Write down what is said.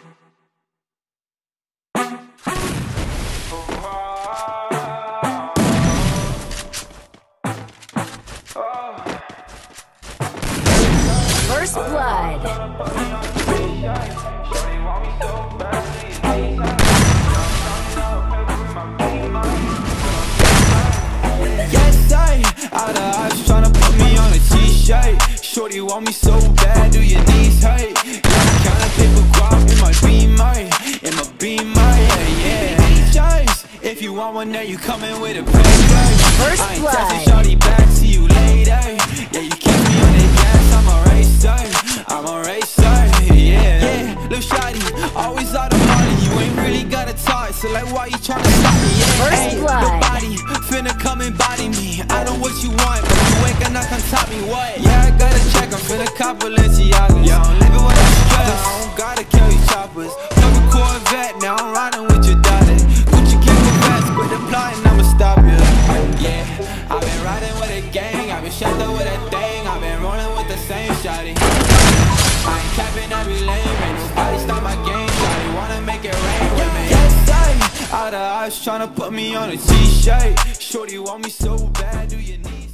First blood. Yes, out of eyes tryna put me on a t-shirt. Shorty want me so bad, do your knees hurt? Yeah, kinda paper guap in my beamer, yeah. If you want one, now you coming with a paper. First I ain't blood. texting shorty back, see you later. Yeah, you catch me on the gas, I'm a racer, yeah. Lil' shawty, always out of money, you ain't really gotta talk, so like why you tryna stop me, yeah. First blood. Nobody finna come and body me, I know what you want, but you ain't gonna come top me, what? Yeah, I gotta check, I'm finna cop Balenciagas. Yeah, I'm living with a stress, I don't gotta carry choppers. Fuck a Corvette, now I'm riding with your daughter. Gucci camel vest, quit plotting, I'ma stop you. Yeah, I've been riding with a gang, I've been strapped up with a thing, I've been rolling with the same shawty. I ain't capping every lane, ain't nobody stop my game, shawty wanna make it rain with me. Yes, out of eyes tryna put me on a t-shirt. Shorty want me so bad, do your knees